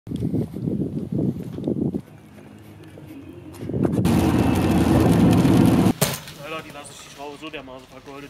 Alter, die lasse ich die Schraube so dermaßen vergoldet.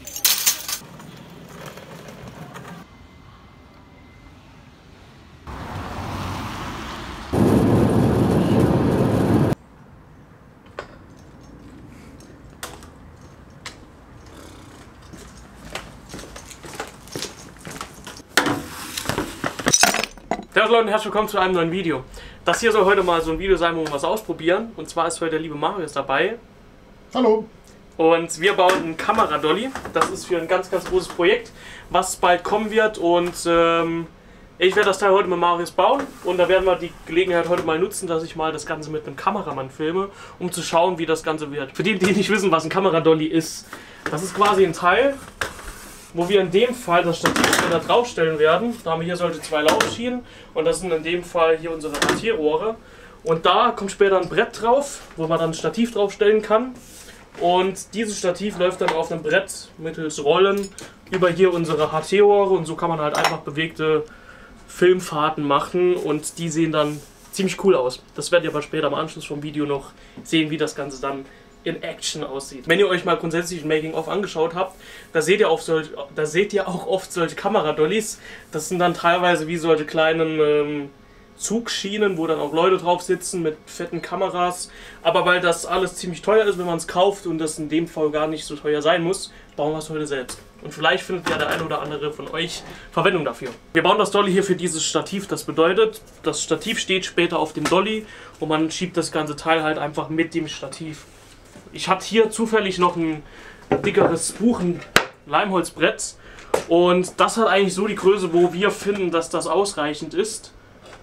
Servus Leute und herzlich willkommen zu einem neuen Video. Das hier soll heute mal so ein Video sein, wo wir was ausprobieren. Und zwar ist heute der liebe Marius dabei. Hallo. Und wir bauen einen Kameradolly. Das ist für ein ganz großes Projekt, was bald kommen wird. Und ich werde das Teil heute mit Marius bauen. Und da werden wir die Gelegenheit heute mal nutzen, dass ich mal das Ganze mit einem Kameramann filme, um zu schauen, wie das Ganze wird. Für die, die nicht wissen, was ein Kameradolly ist. Das ist quasi ein Teil, wo wir in dem Fall das Stativ da draufstellen werden. Da haben wir hier solche zwei Laufschienen und das sind in dem Fall hier unsere Radierrohre. Und da kommt später ein Brett drauf, wo man dann ein Stativ draufstellen kann. Und dieses Stativ läuft dann auf einem Brett mittels Rollen über hier unsere HT-Rohre und so kann man halt einfach bewegte Filmfahrten machen und die sehen dann ziemlich cool aus. Das werdet ihr aber später im Anschluss vom Video noch sehen, wie das Ganze dann in Action aussieht. Wenn ihr euch mal grundsätzlich ein Making-of angeschaut habt, da seht ihr auch oft solche Kameradollys. Das sind dann teilweise wie solche kleinen Zugschienen, wo dann auch Leute drauf sitzen mit fetten Kameras. Aber weil das alles ziemlich teuer ist, wenn man es kauft und das in dem Fall gar nicht so teuer sein muss, bauen wir es heute selbst. Und vielleicht findet ja der eine oder andere von euch Verwendung dafür. Wir bauen das Dolly hier für dieses Stativ. Das bedeutet, das Stativ steht später auf dem Dolly und man schiebt das ganze Teil halt einfach mit dem Stativ. Ich hatte hier zufällig noch ein dickeres Buchen-Leimholzbrett und das hat eigentlich so die Größe, wo wir finden, dass das ausreichend ist.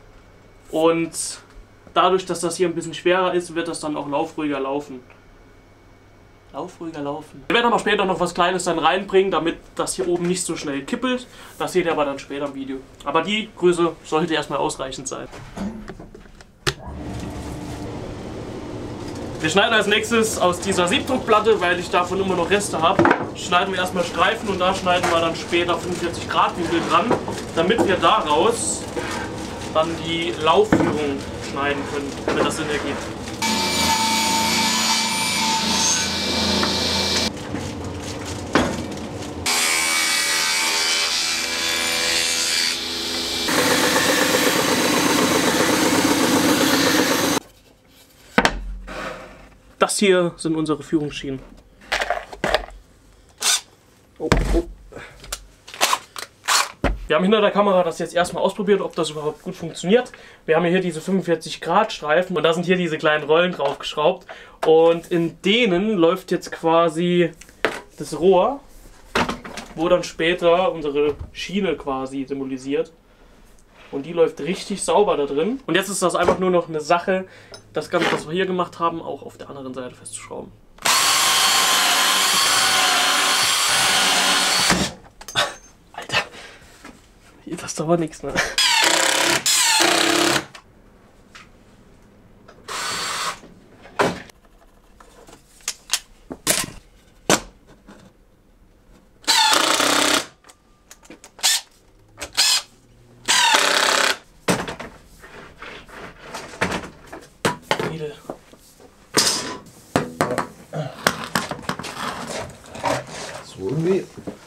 Und dadurch, dass das hier ein bisschen schwerer ist, wird das dann auch laufruhiger laufen. Laufruhiger laufen. Wir werden aber später noch was Kleines dann reinbringen, damit das hier oben nicht so schnell kippelt. Das seht ihr aber dann später im Video. Aber die Größe sollte erstmal ausreichend sein. Wir schneiden als nächstes aus dieser Siebdruckplatte, weil ich davon immer noch Reste habe, schneiden wir erstmal Streifen und da schneiden wir dann später 45 Grad Winkel dran, damit wir daraus dann die Laufführung schneiden können, wenn das Sinn ergibt. Das hier sind unsere Führungsschienen. Oh. Wir haben hinter der Kamera das jetzt erstmal ausprobiert, ob das überhaupt gut funktioniert. Wir haben hier diese 45 Grad Streifen und da sind hier diese kleinen Rollen drauf geschraubt. Und in denen läuft jetzt quasi das Rohr, wo dann später unsere Schiene quasi symbolisiert. Und die läuft richtig sauber da drin. Und jetzt ist das einfach nur noch eine Sache, das Ganze, was wir hier gemacht haben, auch auf der anderen Seite festzuschrauben. Alter, das dauert nichts, ne? So irgendwie.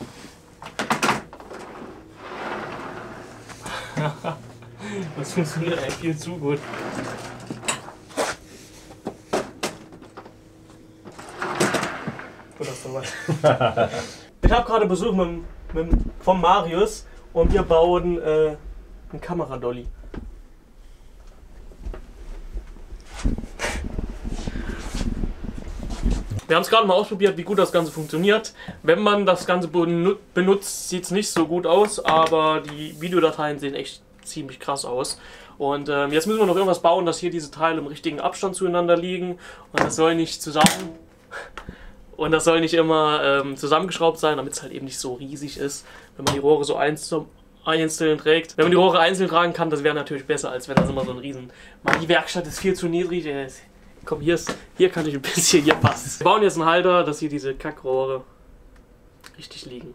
Das funktioniert eigentlich viel zu gut. Gut, dass du weißt. Ich habe gerade Besuch vom Marius und wir bauen einen Kameradolly. Wir haben es gerade mal ausprobiert, wie gut das Ganze funktioniert. Wenn man das Ganze benutzt, sieht es nicht so gut aus, aber die Videodateien sehen echt ziemlich krass aus. Und jetzt müssen wir noch irgendwas bauen, dass hier diese Teile im richtigen Abstand zueinander liegen. Und das soll nicht immer zusammengeschraubt sein, damit es halt eben nicht so riesig ist, wenn man die Rohre so einzeln trägt. Wenn man die Rohre einzeln tragen kann, das wäre natürlich besser, als wenn das immer so ein riesen... Die Werkstatt ist viel zu niedrig. Komm, hier kann ich ein bisschen, hier passt. Wir bauen jetzt einen Halter, dass hier diese Kackrohre richtig liegen.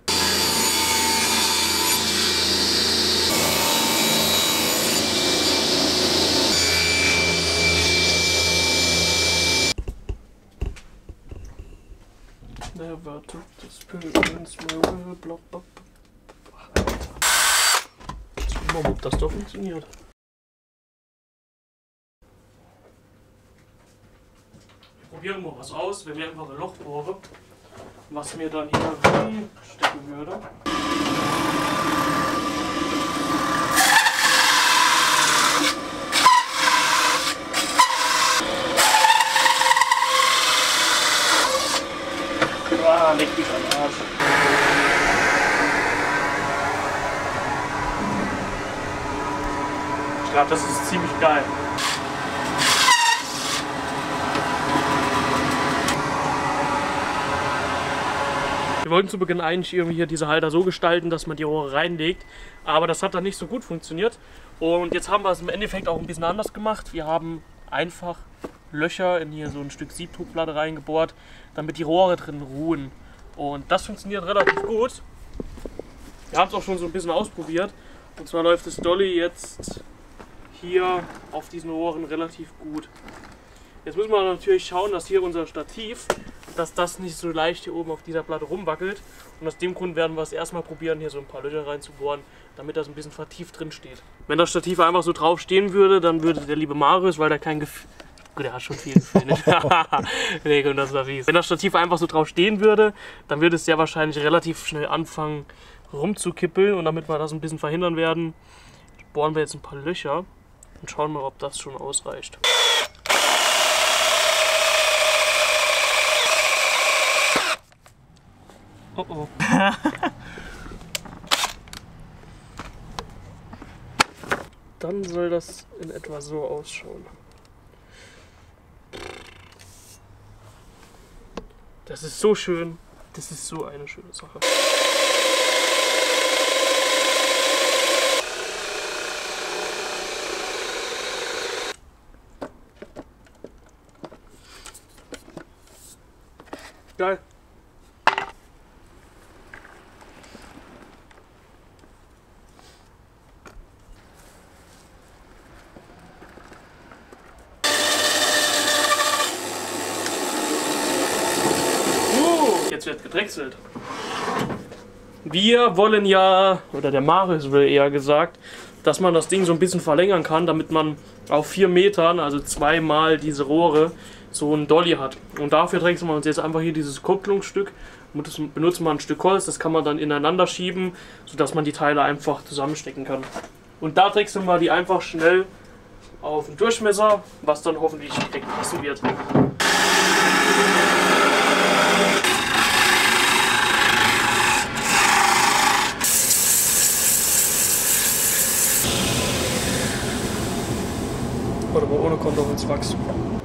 never took the spirit against my will, bla bla bla. Ach, Alter. Jetzt gucken wir mal, ob das doch funktioniert. Wir probieren mal was aus, wenn wir einfach ein Loch bohren, was mir dann hier reinstecken würde. Ah, leck mich am Arsch. Ich glaube, das ist ziemlich geil. Wir wollten zu Beginn eigentlich irgendwie hier diese Halter so gestalten, dass man die Rohre reinlegt, aber das hat dann nicht so gut funktioniert. Und jetzt haben wir es im Endeffekt auch ein bisschen anders gemacht. Wir haben einfach Löcher in hier so ein Stück Siebdruckplatte reingebohrt, damit die Rohre drin ruhen. Und das funktioniert relativ gut. Wir haben es auch schon so ein bisschen ausprobiert. Und zwar läuft das Dolly jetzt hier auf diesen Rohren relativ gut. Jetzt müssen wir natürlich schauen, dass hier unser Stativ, dass das nicht so leicht hier oben auf dieser Platte rumwackelt. Und aus dem Grund werden wir es erstmal probieren, hier so ein paar Löcher reinzubohren, damit das ein bisschen vertieft drin steht. Wenn das Stativ einfach so drauf stehen würde, dann würde der liebe Marius, weil der kein Gefühl... Gut, der hat schon viel Gefühl. Nee, komm, das war fies. Wenn das Stativ einfach so drauf stehen würde, dann würde es sehr wahrscheinlich relativ schnell anfangen rumzukippeln. Und damit wir das ein bisschen verhindern werden, bohren wir jetzt ein paar Löcher und schauen mal, ob das schon ausreicht. Oh oh. Dann soll das in etwa so ausschauen. Das ist so schön. Das ist so eine schöne Sache. Geil. Jetzt wird gedrechselt. Wir wollen ja, oder der Marius will eher gesagt, dass man das Ding so ein bisschen verlängern kann, damit man auf 4 Metern, also zweimal diese Rohre, so ein Dolly hat. Und dafür drechseln wir uns jetzt einfach hier dieses Kupplungsstück, benutzen wir ein Stück Holz, das kann man dann ineinander schieben, sodass man die Teile einfach zusammenstecken kann. Und da drechseln wir die einfach schnell auf den Durchmesser, was dann hoffentlich direkt passen wird. Aber ohne Kontoholzwachs.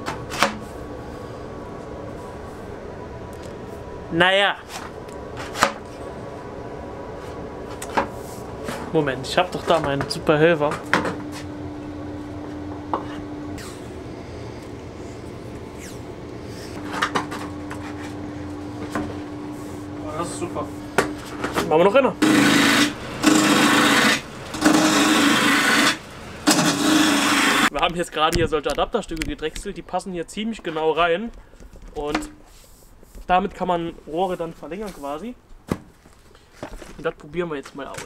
Naja. Moment, ich habe doch da meinen super Helfer. Oh, das ist super. Machen wir noch einer. Wir haben jetzt gerade hier solche Adapterstücke gedrechselt, die passen hier ziemlich genau rein und damit kann man Rohre dann verlängern quasi. Und das probieren wir jetzt mal aus.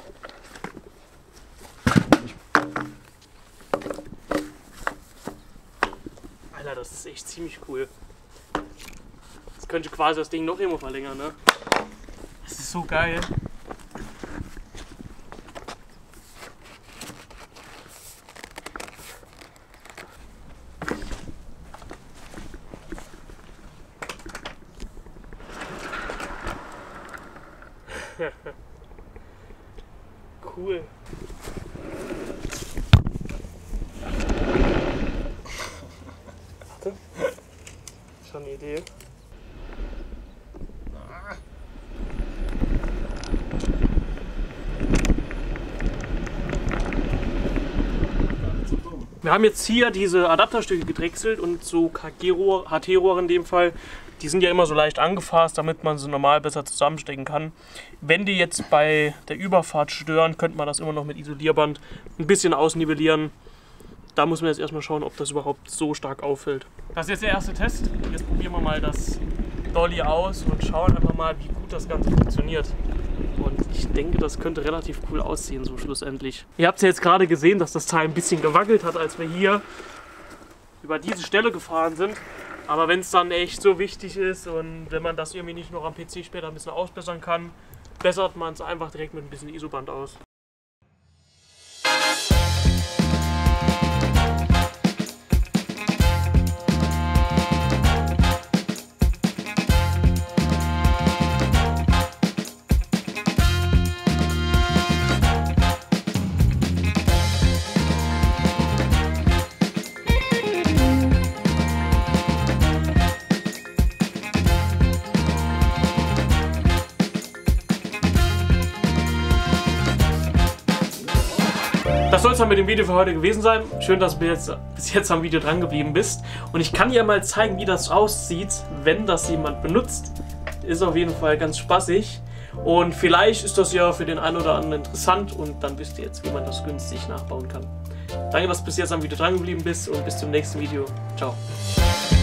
Alter, das ist echt ziemlich cool. Jetzt könnte ich quasi das Ding noch immer verlängern, ne? Das ist so geil. Cool. Warte. Schon eine Idee. Wir haben jetzt hier diese Adapterstücke gedrechselt und so KG-Rohr, HT-Rohre in dem Fall. Die sind ja immer so leicht angefasst, damit man sie normal besser zusammenstecken kann. Wenn die jetzt bei der Überfahrt stören, könnte man das immer noch mit Isolierband ein bisschen ausnivellieren. Da muss man jetzt erstmal schauen, ob das überhaupt so stark auffällt. Das ist jetzt der erste Test. Jetzt probieren wir mal das Dolly aus und schauen einfach mal, wie gut das Ganze funktioniert. Und ich denke, das könnte relativ cool aussehen, so schlussendlich. Ihr habt ja jetzt gerade gesehen, dass das Teil ein bisschen gewackelt hat, als wir hier über diese Stelle gefahren sind. Aber wenn es dann echt so wichtig ist und wenn man das irgendwie nicht noch am PC später ein bisschen ausbessern kann, bessert man es einfach direkt mit ein bisschen ISO-Band aus. Das soll es dann mit dem Video für heute gewesen sein. Schön, dass du bis jetzt am Video dran geblieben bist. Und ich kann dir mal zeigen, wie das aussieht, wenn das jemand benutzt. Ist auf jeden Fall ganz spaßig. Und vielleicht ist das ja für den einen oder anderen interessant und dann wisst ihr jetzt, wie man das günstig nachbauen kann. Danke, dass du bis jetzt am Video dran geblieben bist und bis zum nächsten Video. Ciao.